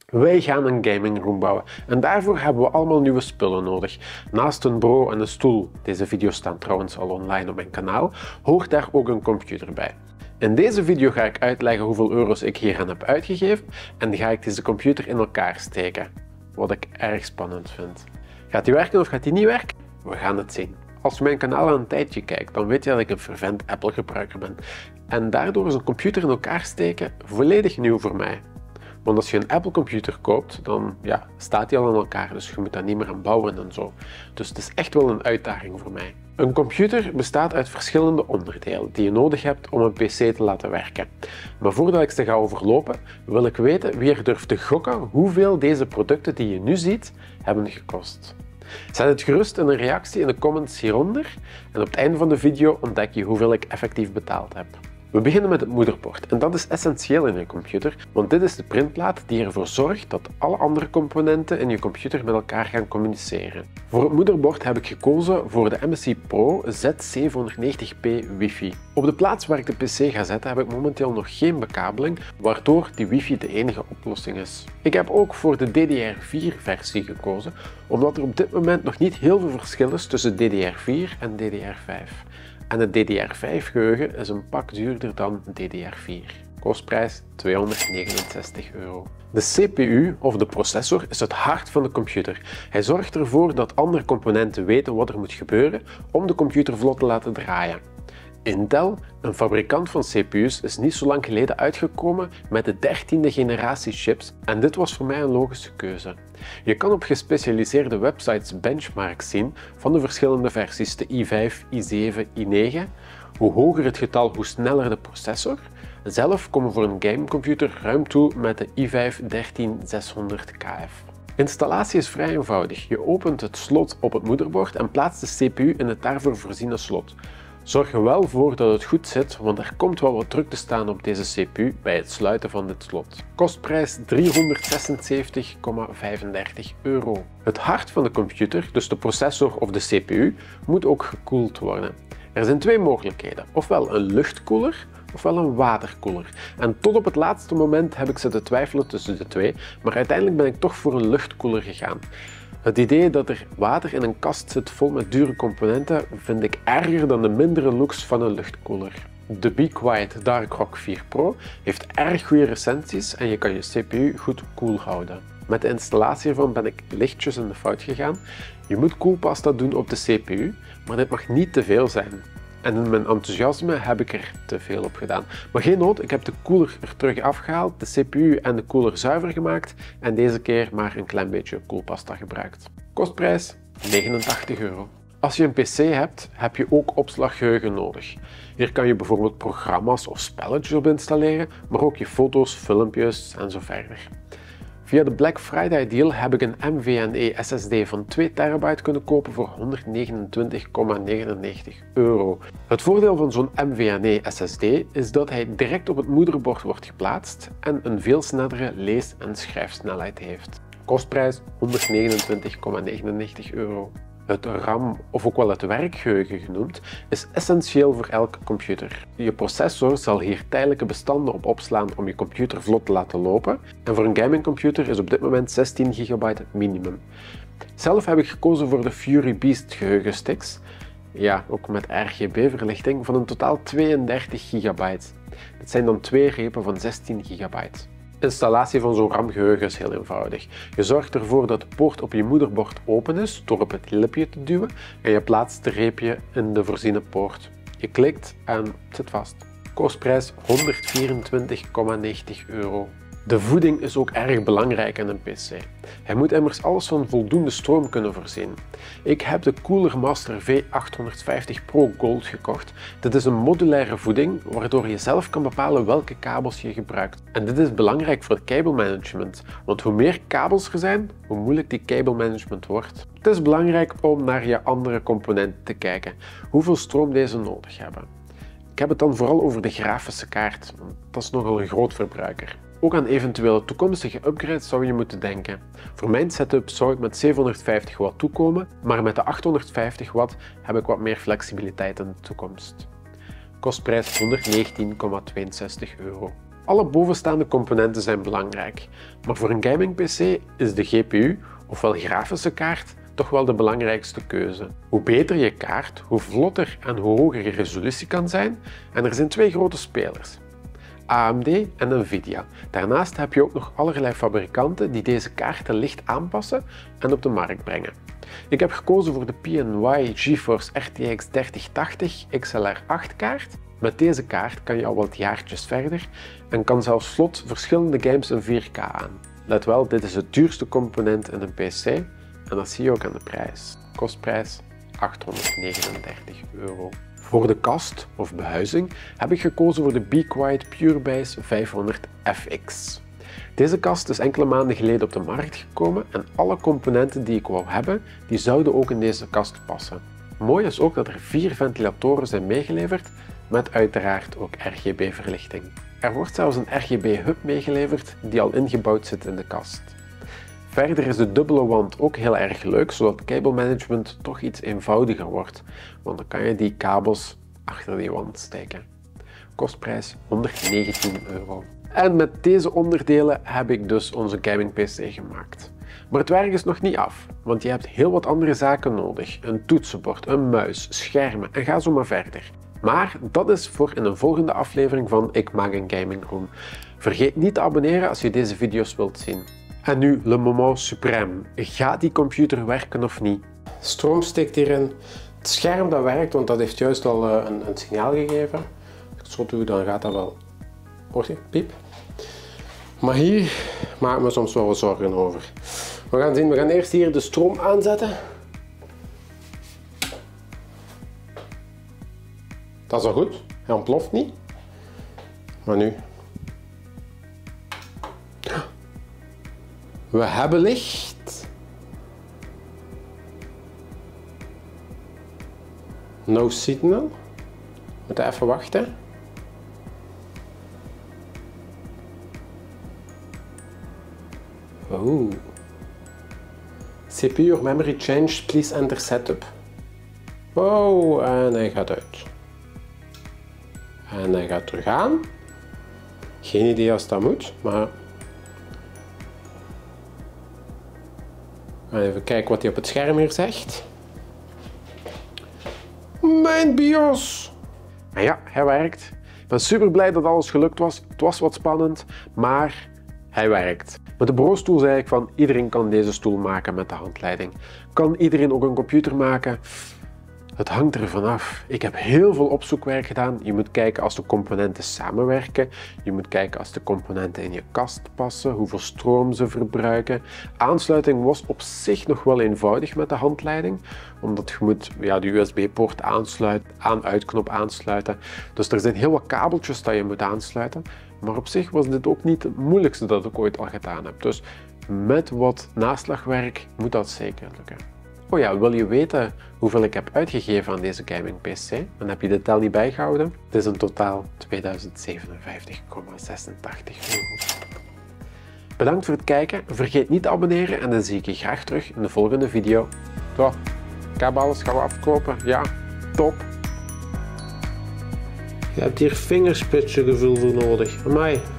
Wij gaan een gaming room bouwen en daarvoor hebben we allemaal nieuwe spullen nodig. Naast een bureau en een stoel, deze video's staan trouwens al online op mijn kanaal, hoort daar ook een computer bij. In deze video ga ik uitleggen hoeveel euro's ik hieraan heb uitgegeven en ga ik deze computer in elkaar steken. Wat ik erg spannend vind. Gaat die werken of gaat die niet werken? We gaan het zien. Als je mijn kanaal al een tijdje kijkt, dan weet je dat ik een fervent Apple gebruiker ben. En daardoor is een computer in elkaar steken volledig nieuw voor mij. Want als je een Apple computer koopt, dan staat die al in elkaar, dus je moet daar niet meer aan bouwen en zo. Dus het is echt wel een uitdaging voor mij. Een computer bestaat uit verschillende onderdelen die je nodig hebt om een PC te laten werken. Maar voordat ik ze ga overlopen, wil ik weten wie er durft te gokken hoeveel deze producten die je nu ziet, hebben gekost. Zet het gerust in een reactie in de comments hieronder en op het einde van de video ontdek je hoeveel ik effectief betaald heb. We beginnen met het moederbord en dat is essentieel in je computer, want dit is de printplaat die ervoor zorgt dat alle andere componenten in je computer met elkaar gaan communiceren. Voor het moederbord heb ik gekozen voor de MSI Pro Z790p Wi-Fi. Op de plaats waar ik de PC ga zetten heb ik momenteel nog geen bekabeling, waardoor die Wi-Fi de enige oplossing is. Ik heb ook voor de DDR4 versie gekozen, omdat er op dit moment nog niet heel veel verschil is tussen DDR4 en DDR5. En het DDR5 geheugen is een pak duurder dan DDR4. Kostprijs €269. De CPU, of de processor, is het hart van de computer. Hij zorgt ervoor dat andere componenten weten wat er moet gebeuren om de computer vlot te laten draaien. Intel, een fabrikant van CPU's, is niet zo lang geleden uitgekomen met de 13e generatie chips en dit was voor mij een logische keuze. Je kan op gespecialiseerde websites benchmarks zien van de verschillende versies, de i5, i7, i9. Hoe hoger het getal, hoe sneller de processor. Zelf komen we voor een gamecomputer ruim toe met de i5 13600KF. Installatie is vrij eenvoudig. Je opent het slot op het moederbord en plaatst de CPU in het daarvoor voorziene slot. Zorg er wel voor dat het goed zit, want er komt wel wat druk te staan op deze CPU bij het sluiten van dit slot. Kostprijs €376,35. Het hart van de computer, dus de processor of de CPU, moet ook gekoeld worden. Er zijn twee mogelijkheden, ofwel een luchtkoeler ofwel een waterkoeler. En tot op het laatste moment heb ik zitten twijfelen tussen de twee, maar uiteindelijk ben ik toch voor een luchtkoeler gegaan. Het idee dat er water in een kast zit vol met dure componenten vind ik erger dan de mindere looks van een luchtkoeler. De Be Quiet Dark Rock 4 Pro heeft erg goede recensies en je kan je CPU goed koel houden. Met de installatie ervan ben ik lichtjes in de fout gegaan. Je moet koelpasta doen op de CPU, maar dit mag niet te veel zijn. En in mijn enthousiasme heb ik er te veel op gedaan. Maar geen nood, ik heb de koeler er terug afgehaald, de CPU en de koeler zuiver gemaakt en deze keer maar een klein beetje koelpasta gebruikt. Kostprijs €89. Als je een PC hebt, heb je ook opslaggeheugen nodig. Hier kan je bijvoorbeeld programma's of spelletjes op installeren, maar ook je foto's, filmpjes en zo verder. Via de Black Friday deal heb ik een NVMe SSD van 2 TB kunnen kopen voor €129,99. Het voordeel van zo'n NVMe SSD is dat hij direct op het moederbord wordt geplaatst en een veel snellere lees- en schrijfsnelheid heeft. Kostprijs €129,99. Het RAM, of ook wel het werkgeheugen genoemd, is essentieel voor elke computer. Je processor zal hier tijdelijke bestanden op opslaan om je computer vlot te laten lopen. En voor een gamingcomputer is op dit moment 16 GB het minimum. Zelf heb ik gekozen voor de Fury Beast geheugensticks. Ja, ook met RGB-verlichting van een totaal 32 GB. Dit zijn dan 2 repen van 16 GB. Installatie van zo'n RAM-geheugen is heel eenvoudig. Je zorgt ervoor dat de poort op je moederbord open is door op het lipje te duwen en je plaatst het reepje in de voorziene poort. Je klikt en het zit vast. Kostprijs €124,90. De voeding is ook erg belangrijk in een PC. Hij moet immers alles van voldoende stroom kunnen voorzien. Ik heb de Cooler Master V850 Pro Gold gekocht. Dit is een modulaire voeding waardoor je zelf kan bepalen welke kabels je gebruikt. En dit is belangrijk voor het kabelmanagement, want hoe meer kabels er zijn, hoe moeilijk die kabelmanagement wordt. Het is belangrijk om naar je andere componenten te kijken, hoeveel stroom deze nodig hebben. Ik heb het dan vooral over de grafische kaart, want dat is nogal een groot verbruiker. Ook aan eventuele toekomstige upgrades zou je moeten denken. Voor mijn setup zou ik met 750 watt toekomen, maar met de 850 watt heb ik wat meer flexibiliteit in de toekomst. Kostprijs €119,62. Alle bovenstaande componenten zijn belangrijk, maar voor een gaming PC is de GPU, ofwel grafische kaart, toch wel de belangrijkste keuze. Hoe beter je kaart, hoe vlotter en hoe hoger je resolutie kan zijn, en er zijn twee grote spelers. AMD en Nvidia. Daarnaast heb je ook nog allerlei fabrikanten die deze kaarten licht aanpassen en op de markt brengen. Ik heb gekozen voor de PNY GeForce RTX 3080 XLR8 kaart. Met deze kaart kan je al wat jaartjes verder en kan zelfs vlot verschillende games in 4K aan. Let wel, dit is het duurste component in een PC en dat zie je ook aan de prijs. Kostprijs €839. Voor de kast of behuizing heb ik gekozen voor de Be Quiet PureBase 500 FX. Deze kast is enkele maanden geleden op de markt gekomen en alle componenten die ik wou hebben, die zouden ook in deze kast passen. Mooi is ook dat er 4 ventilatoren zijn meegeleverd met uiteraard ook RGB-verlichting. Er wordt zelfs een RGB-hub meegeleverd die al ingebouwd zit in de kast. Verder is de dubbele wand ook heel erg leuk, zodat kabelmanagement toch iets eenvoudiger wordt, want dan kan je die kabels achter die wand steken. Kostprijs €119. En met deze onderdelen heb ik dus onze gaming PC gemaakt. Maar het werk is nog niet af, want je hebt heel wat andere zaken nodig. Een toetsenbord, een muis, schermen en ga zo maar verder. Maar dat is voor in een volgende aflevering van Ik Maak een Gaming Room. Vergeet niet te abonneren als je deze video's wilt zien. En nu, le moment suprême. Gaat die computer werken of niet? Stroom steekt hierin. Het scherm dat werkt, want dat heeft juist al een signaal gegeven. Als ik het zo doe, dan gaat dat wel. Hoort je? Piep. Maar hier maak ik me soms wel wat zorgen over. We gaan zien, we gaan eerst hier de stroom aanzetten. Dat is al goed, hij ontploft niet. Maar nu. We hebben licht. No signal. We moeten even wachten. Oh. CPU or memory change, please enter setup. Oh, en hij gaat uit. En hij gaat terug aan. Geen idee als dat moet, maar... Even kijken wat hij op het scherm hier zegt. Mijn BIOS! En ja, hij werkt. Ik ben super blij dat alles gelukt was. Het was wat spannend, maar hij werkt. Met de bureaustoel zei ik van iedereen kan deze stoel maken met de handleiding. Kan iedereen ook een computer maken? Het hangt er vanaf. Ik heb heel veel opzoekwerk gedaan. Je moet kijken als de componenten samenwerken. Je moet kijken als de componenten in je kast passen, hoeveel stroom ze verbruiken. Aansluiting was op zich nog wel eenvoudig met de handleiding, omdat je moet de USB-poort aansluiten, aan-uitknop aansluiten. Dus er zijn heel wat kabeltjes dat je moet aansluiten. Maar op zich was dit ook niet het moeilijkste dat ik ooit al gedaan heb. Dus met wat naslagwerk moet dat zeker lukken. Oh ja, wil je weten hoeveel ik heb uitgegeven aan deze gaming PC? Dan heb je de tel niet bijgehouden. Het is in totaal €2057,86. Bedankt voor het kijken. Vergeet niet te abonneren en dan zie ik je graag terug in de volgende video. Zo, ik heb alles, gaan we afkopen. Ja, top. Je hebt hier vingerspitsengevoel voor nodig. Amai.